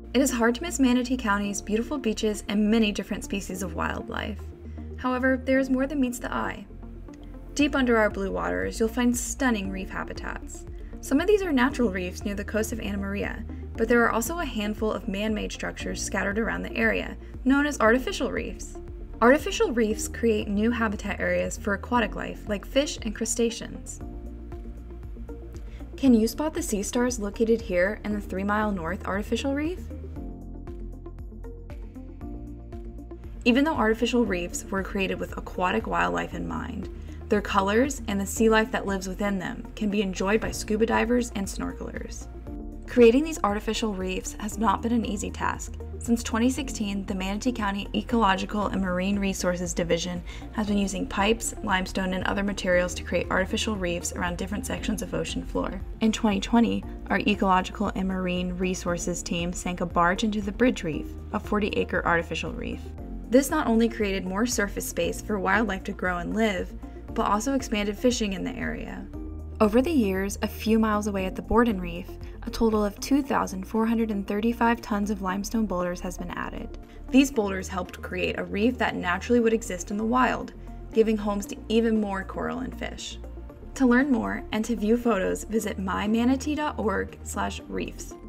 It is hard to miss Manatee County's beautiful beaches and many different species of wildlife. However, there is more than meets the eye. Deep under our blue waters, you'll find stunning reef habitats. Some of these are natural reefs near the coast of Anna Maria, but there are also a handful of man-made structures scattered around the area, known as artificial reefs. Artificial reefs create new habitat areas for aquatic life like fish and crustaceans. Can you spot the sea stars located here in the 3 Mile North Artificial Reef? Even though artificial reefs were created with aquatic wildlife in mind, their colors and the sea life that lives within them can be enjoyed by scuba divers and snorkelers. Creating these artificial reefs has not been an easy task. Since 2016, the Manatee County Ecological and Marine Resources Division has been using pipes, limestone, and other materials to create artificial reefs around different sections of ocean floor. In 2020, our Ecological and Marine Resources team sank a barge into the Bridge Reef, a 40-acre artificial reef. This not only created more surface space for wildlife to grow and live, but also expanded fishing in the area. Over the years, a few miles away at the Borden Reef, a total of 2,435 tons of limestone boulders has been added. These boulders helped create a reef that naturally would exist in the wild, giving homes to even more coral and fish. To learn more and to view photos, visit mymanatee.org/reefs.